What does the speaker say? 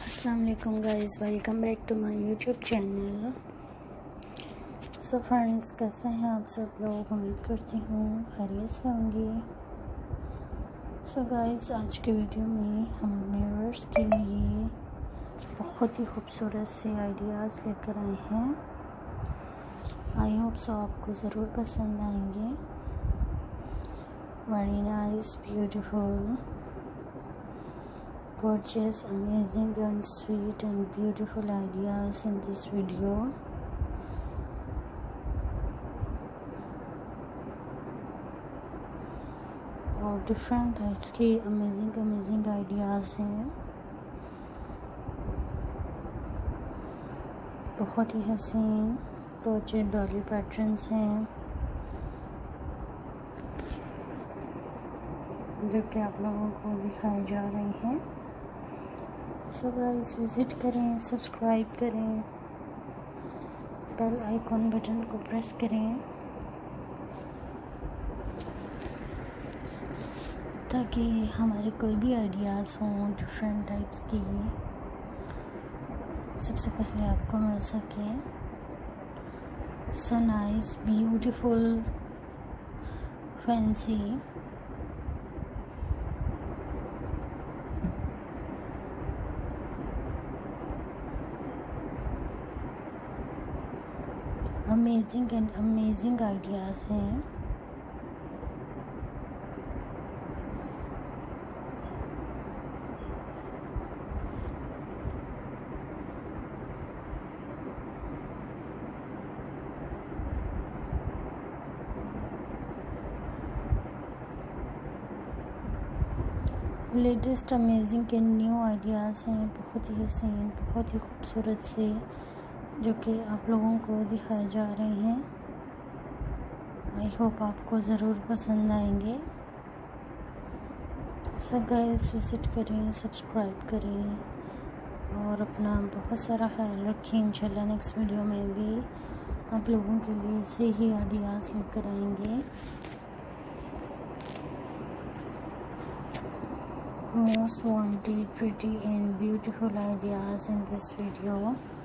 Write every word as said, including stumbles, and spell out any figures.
अस्सलाम वालेकुम guys, welcome back to my YouTube channel. So friends, कैसे हैं आप सब लोग? उम्मीद करती हूँ खैरियत से होंगे। सो गाइस, आज के वीडियो में हम अपने व्यूअर्स के लिए बहुत ही खूबसूरत से आइडियाज़ लेकर आए हैं। आई होप सो आपको ज़रूर पसंद आएंगे। Very nice, beautiful, gorgeous, amazing and sweet and beautiful ideas in this video. और डिफरेंट टाइप्स के अमेजिंग अमेजिंग आइडियाज़ हैं। बहुत ही हसीन क्रोचेट डॉली पैटर्न्स हैं जो कि आप लोगों को दिखाई जा रही हैं। सो गाइस, विज़िट करें, सब्सक्राइब करें, बेल आइकॉन बटन को प्रेस करें ताकि हमारे कोई भी आइडियाज़ हों डिफरेंट टाइप्स की सबसे पहले आपको मिल सके। So nice, beautiful, fancy, amazing and amazing ideas हैं। Latest amazing and new ideas हैं, बहुत ही हसीन, बहुत ही खूबसूरत से, जो कि आप लोगों को दिखाए जा रहे हैं। आई होप आपको ज़रूर पसंद आएंगे। सब गाइस, विज़िट करें, सब्सक्राइब करें और अपना बहुत सारा ख्याल रखें। इंशाल्लाह नेक्स्ट वीडियो में भी आप लोगों के लिए ऐसे ही आइडियाज़ लेकर आएंगे। Most wanted, pretty and beautiful ideas in this video.